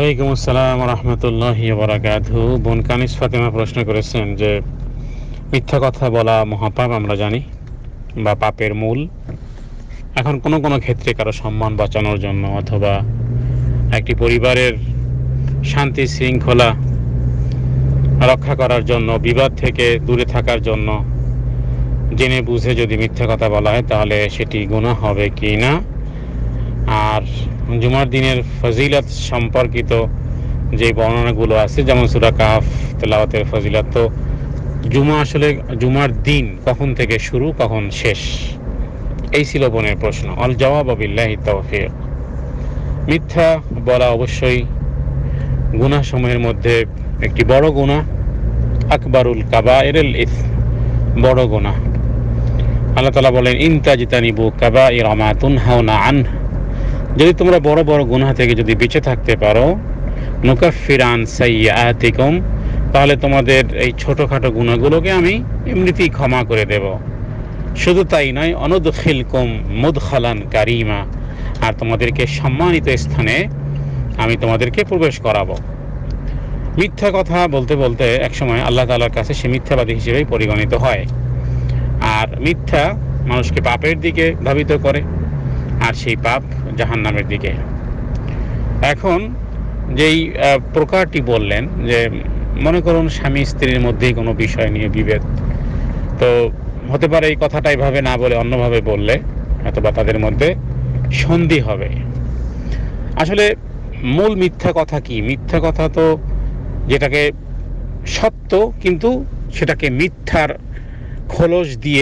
ওয়ালাইকুম আসসালাম রহমতুল্লাহি ওয়া বারাকাতুহু। বোন কানিস ফাতেমা প্রশ্ন করেছেন যে মিথ্যা কথা বলা মহাপাপ আমরা জানি, বা পাপের মূল। এখন কোনো কোনো ক্ষেত্রে কারো সম্মান বাঁচানোর জন্য অথবা একটি পরিবারের শান্তি শৃঙ্খলা রক্ষা করার জন্য, বিবাদ থেকে দূরে থাকার জন্য জেনে বুঝে যদি মিথ্যা কথা বলা হয় তাহলে সেটি গুনাহ হবে কি না। আর জুমার দিনের ফজিলত সম্পর্কিত যে বর্ণনাগুলো আছে, যেমন সূরা কাহফ তেলাওয়াতের ফজিলত, তো জুমার দিন কখন থেকে শুরু কখন শেষ, এই ছিল বোনের প্রশ্ন। আল জওয়াব বিল্লাহি তাওফিক। মিথ্যা বলা অবশ্যই গুনাহ সমূহের মধ্যে একটি বড় গুনাহ, আকবারুল কাবাইরিল ইসম, বড় গুনাহ। আল্লাহ তাআলা বলেন, ইন তাজতানিবু কাবাইরা মা তুনহাউনা আনহু, যদি তোমরা বড় বড় গুনাহ থেকে যদি বেঁচে থাকতে পারো, নুকাফির আন সাইয়্যাতিকুম, তাহলে তোমাদের এই ছোটোখাটো গুনাহগুলোকে আমি এমনিতেই ক্ষমা করে দেব। শুধু তাই নয়, অনুদখিলকুম মুদখালান কারিমা, আর তোমাদেরকে সম্মানিত স্থানে আমি তোমাদেরকে প্রবেশ করাবো। মিথ্যা কথা বলতে বলতে একসময় আল্লাহ তাআলার কাছে সে মিথ্যাবাদী হিসেবেই পরিগণিত হয়। আর মিথ্যা মানুষকে পাপের দিকে ধাবিত করে, আর সেই পাপ জাহান্নামের দিকে। এখন যেই প্রকারটি বললেন যে মনে করুন স্বামী স্ত্রীর মধ্যেই কোনো বিষয় নিয়ে বিভেদ, তো হতে পারে এই কথাটা এইভাবে না বলে অন্যভাবে বললে অথবা তাদের মধ্যে সন্ধি হবে। আসলে মূল মিথ্যা কথা কি? মিথ্যা কথা তো যেটাকে সত্য কিন্তু সেটাকে মিথ্যার খোলস দিয়ে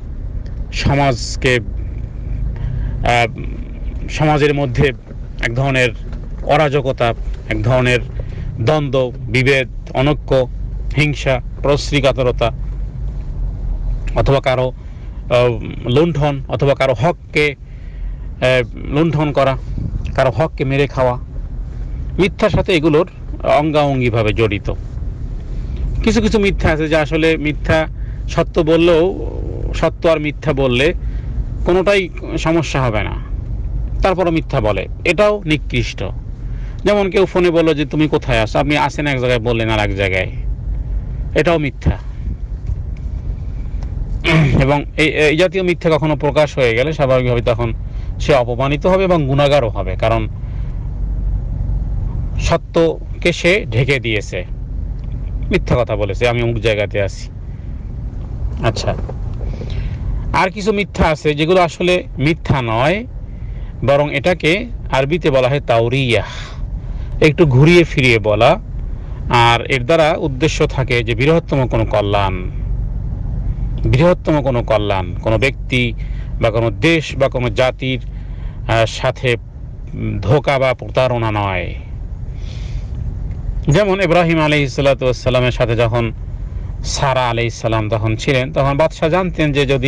সমাজের মধ্যে এক ধরনের অরাজকতা, এক ধরনের দ্বন্দ্ব, বিভেদ, অনৈক্য, হিংসা, প্রশ্রিকাতরতা, অথবা কারো লুণ্ঠন, অথবা কারো হককে লুণ্ঠন করা, কারো হককে মেরে খাওয়া, মিথ্যার সাথে এগুলোর অঙ্গাঅঙ্গিভাবে জড়িত। কিছু কিছু মিথ্যা আছে যে আসলে মিথ্যা সত্য বললেও, সত্য আর মিথ্যা বললে কোনোটাই সমস্যা হবে না, তারপরও মিথ্যা বলে, এটাও নিকৃষ্ট। যেমন কেউ ফোনে বললো যে তুমি কোথায় আছো, আপনি আসেন এক জায়গায়, বললেন আর এক জায়গায়, এটাও মিথ্যা। এবং এই জাতীয় মিথ্যা কখনো প্রকাশ হয়ে গেলে স্বাভাবিকভাবে তখন সে অপমানিত হবে এবং গুনাহগারও হবে, কারণ সত্যকে সে ঢেকে দিয়েছে, মিথ্যা কথা বলেছে, আমি অমুক জায়গাতে আছি। আচ্ছা, আর কিছু মিথ্যা আছে যেগুলো আসলে মিথ্যা নয়, বরং এটাকে আরবিতে বলা হয় তাওরিয়াহ, একটু ঘুরিয়ে ফিরিয়ে বলা, আর এর দ্বারা উদ্দেশ্য থাকে যে বৃহত্তম কোনো কল্যাণ, কোনো ব্যক্তি বা কোনো দেশ বা কোনো জাতির সাথে ধোঁকা বা প্রতারণা নয়। যেমন ইব্রাহিম আলাইহিসসালামের সাথে যখন সারা আলাইহিসসালাম তখন ছিলেন, তখন বাদশাহ জানতেন যে যদি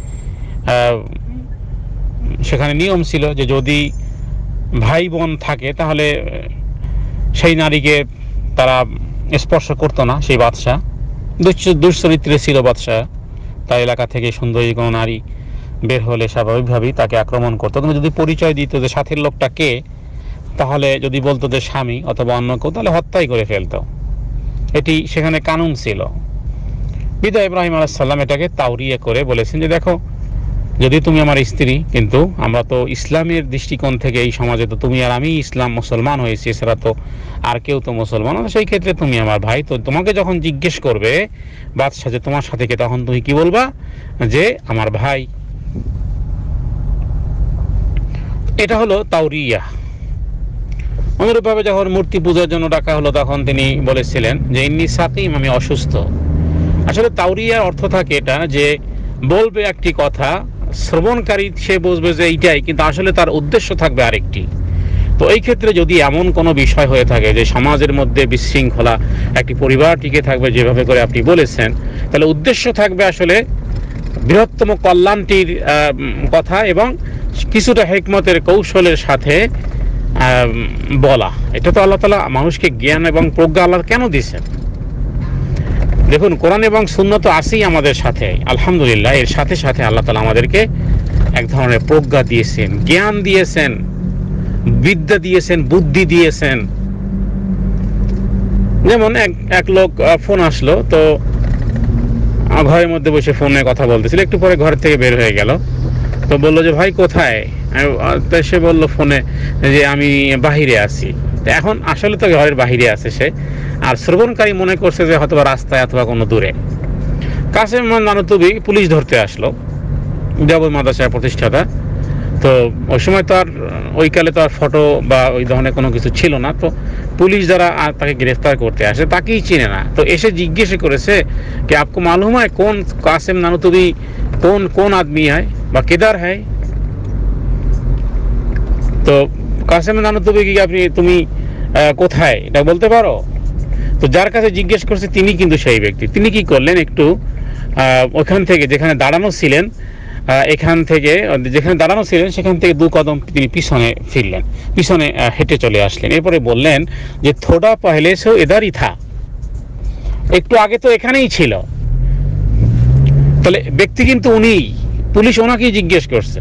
সেখানে নিয়ম ছিল যে যদি ভাই বোন থাকে তাহলে সেই নারীকে তারা স্পর্শ করতো না। সেই বাদশাহ দুশ্চরিত্রে ছিল বাদশাহ, তার এলাকা থেকে সুন্দরী কোনো নারী বের হলে স্বাভাবিকভাবেই তাকে আক্রমণ করতো, কিন্তু যদি পরিচয় দিত যে সাথের লোকটা কে, তাহলে যদি বলতো যে স্বামী অথবা অন্য কেউ, তাহলে হত্যাই করে ফেলতো। এটি সেখানে কানুন ছিল। বিদায় ইব্রাহিম আলাইহিস সালাম এটাকে তাওরিয়া করে বলেছেন যে দেখো, যদি তুমি আমার স্ত্রী, কিন্তু আমরা তো ইসলামের দৃষ্টিকোণ থেকে এই সমাজে তো তুমি আর আমি ইসলাম মুসলমান হয়েছি, এছাড়া তো আর কেউ তো মুসলমান না, সেই ক্ষেত্রে তুমি আমার ভাই। তো তোমাকে যখন জিজ্ঞেস করবে বাদশাহ যে তোমার সাথে কে, তখন তুমি কি বলবা? যে আমার ভাই। এটা হলো তাওরিয়া। অনুরূপভাবে যখন মূর্তি পূজার জন্য ডাকা হলো, তখন তিনি বলেছিলেন যে ইন্নী সাকিম, আমি অসুস্থ। আসলে তাওরিয়ার অর্থ থাকে এটা যে বলবে একটি কথা, শ্রবণকারী সে বুঝবে যে এইটাই, কিন্তু আসলে তার উদ্দেশ্য থাকবে আরেকটি। তো এই ক্ষেত্রে যদি এমন কোনো বিষয় হয়ে থাকে যে সমাজের মধ্যে বিশৃঙ্খলা, একটি পরিবার টিকে থাকবে যেভাবে করে আপনি বলেছেন, তাহলে উদ্দেশ্য থাকবে আসলে বৃহত্তম কল্যাণটির কথা, এবং কিছুটা হিকমতের কৌশলের সাথে বলা। এটা তো আল্লাহ তাআলা মানুষকে জ্ঞান এবং প্রজ্ঞা আল্লাহ কেন দিয়েছেন? দেখুন, কোরআন এবং সুন্নাত তো আছেই আমাদের সাথে, আলহামদুলিল্লাহ। এর সাথে সাথে আল্লাহ তাআলা আমাদেরকে এক ধরনের প্রজ্ঞা দিয়েছেন, জ্ঞান দিয়েছেন, বিদ্যা দিয়েছেন, বুদ্ধি দিয়েছেন, যেমন এক লোক ফোন আসলো, তো ঘরের মধ্যে বসে ফোনে কথা বলতেছিল, একটু পরে ঘর থেকে বের হয়ে গেল, তো বললো যে ভাই কোথায়? তো সে বললো ফোনে যে আমি বাহিরে আছি। এখন আসলে তো ঘরের বাহিরে আছে সে, আর শ্রবণকারী মনে করছে যে হয়তো রাস্তায় অথবা কোনো দূরে। কাসেম নানুতুবি পুলিশ ধরতে আসলো, দেওবন্দ মাদ্রাসার প্রতিষ্ঠাতা। তো ওই সময় তো আর ওই কালে তো আর ফটো বা ওই ধরনের কোনো কিছু ছিল না, তো পুলিশ যারা তাকে গ্রেফতার করতে আসে তাকেই চিনে না, তো এসে জিজ্ঞেস করেছে कि आपको मालूम है कौन कासिम नानुतुबी कौन आदमी है বা কেদার है? তো কাসেম নানুতুবি কি তুমি কোথায় এটা বলতে পারো? তো যার কাছে জিজ্ঞেস করছে তিনি কিন্তু সেই ব্যক্তি। তিনি কি করলেন, একটু ওখান থেকে যেখানে দাঁড়ানো ছিলেন, যেখানে দাঁড়ানো ছিলেন সেখান থেকে 2 কদম তিনি পিছনে ফিরলেন, পিছনে হেঁটে চলে আসলেন। এরপরে বললেন যে থোড়া পহলে সে এদারই থা, একটু আগে তো এখানেই ছিল। তাহলে ব্যক্তি কিন্তু উনিই, পুলিশ ওনাকেই জিজ্ঞেস করছে।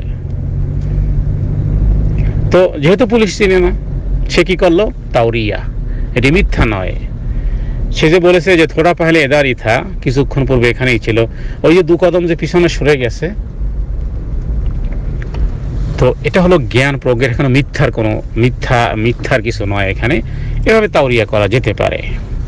তো যেহেতু পুলিশ চিনে না, সে কি করলো? তাওরিয়া, এটি মিথ্যা নয়। সে যে বলেছে যে থোড়া পহলে এদারই থা, কিছুক্ষণ পূর্বে এখানেই ছিল, ওই যে 2 কদম যে পিছনে সরে গেছে, তো এটা হলো জ্ঞান প্রজ্ঞার, এখানে মিথ্যার কিছু নয়। এখানে এভাবে তাওরিয়া করা যেতে পারে।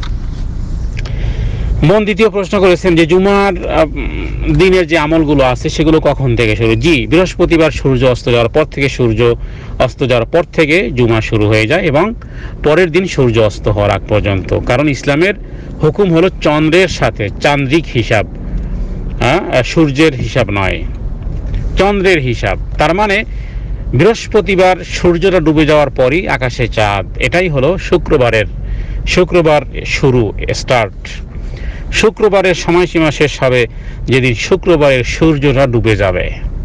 মন দ্বিতীয় প্রশ্ন করেছেন যে জুমার দিনের যে আমলগুলো আছে সেগুলো কখন থেকে শুরু? জি, বৃহস্পতিবার সূর্য অস্ত যাওয়ার পর থেকে জুমা শুরু হয়ে যায় এবং পরের দিন সূর্য অস্ত হওয়ার আগ পর্যন্ত। কারণ ইসলামের হুকুম হলো চন্দ্রের সাথে, চান্দ্রিক হিসাব, সূর্যের হিসাব নয়, চন্দ্রের হিসাব। তার মানে বৃহস্পতিবার সূর্যটা ডুবে যাওয়ার পরই আকাশে চাঁদ, এটাই হলো শুক্রবার শুরু, স্টার্ট। শুক্রবারের সময়সীমা শেষ হবে যেদিন শুক্রবারের সূর্যটা ডুবে যাবে,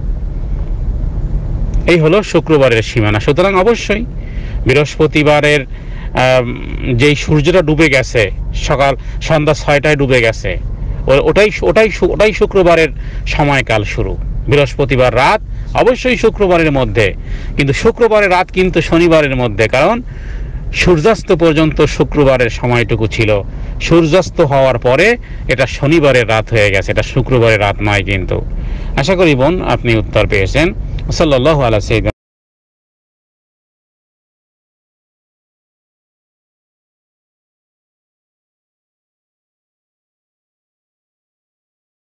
এই হলো শুক্রবারের সীমানা। সুতরাং অবশ্যই বৃহস্পতিবারের যেই সূর্যটা ডুবে গেছে সন্ধ্যা 6টায় ডুবে গেছে, ওটাই শুক্রবারের সময়কাল শুরু। বৃহস্পতিবার রাত অবশ্যই শুক্রবারের মধ্যে, কিন্তু শুক্রবারের রাত কিন্তু শনিবারের মধ্যে, কারণ সূর্যাস্ত পর্যন্ত শুক্রবারের সময়টুকু ছিল, সূর্যাস্ত হওয়ার পরে এটা শনিবারের রাত হয়ে গেছে, এটা শুক্রবারের রাত নয়। কিন্তু আশা করি বোন আপনি উত্তর পেয়েছেন। সাল্লাল্লাহু আলা সাইয়্যিদিনা